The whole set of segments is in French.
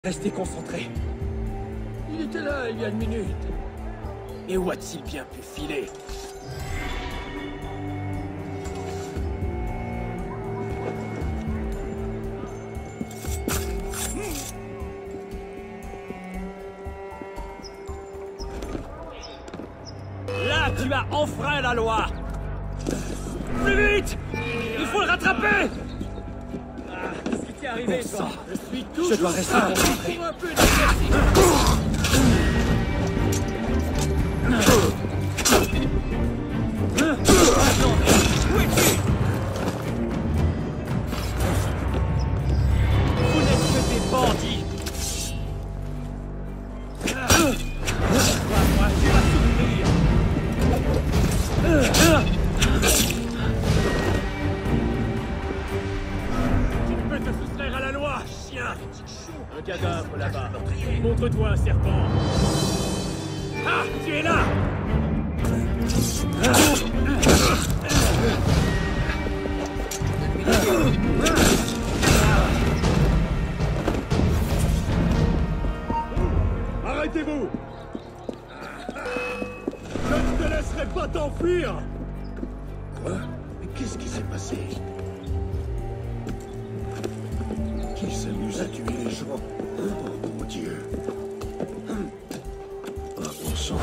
Restez concentrés. Il était là il y a une minute. Et où a-t-il bien pu filer? Là, tu as enfreint la loi. Plus vite! Il faut le rattraper! Qu'est-ce qui t'est arrivé, toi? Je suis toujours... Je dois rester concentré. Un peu vous n'êtes que des bandits. Moi, tu vas souffrir. Tu ne peux te soustraire à la loi, chien. Un cadavre là-bas. Montre-toi, serpent. Ah, tu es là. Arrêtez-vous! Je ne te laisserai pas t'enfuir! Quoi? Mais qu'est-ce qui s'est passé? Qui s'amuse à tuer les gens? Oh mon Dieu! Ah bon sang!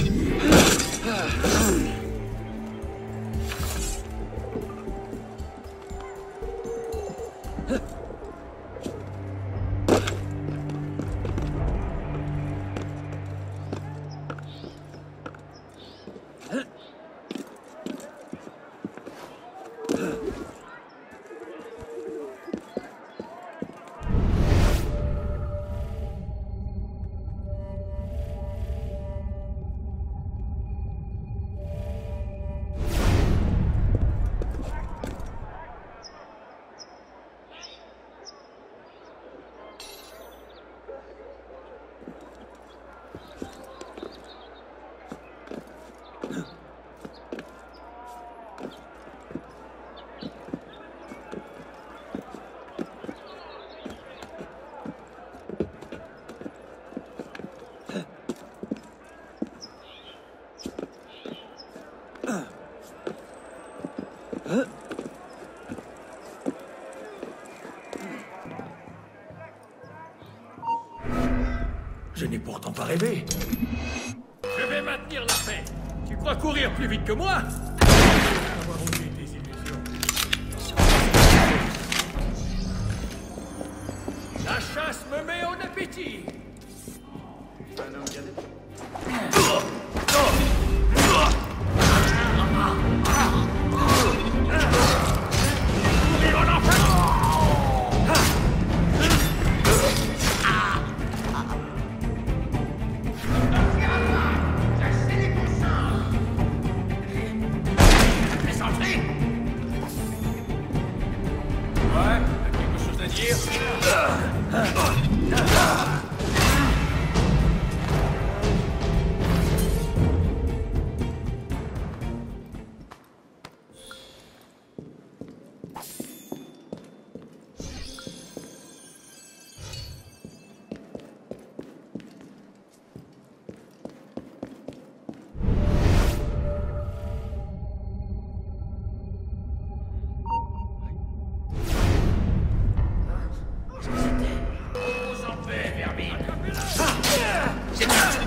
Je n'ai pourtant pas rêvé. Je vais maintenir la paix. Tu crois courir plus vite que moi? Avoir oublié tes illusions. La chasse me met en appétit. C'est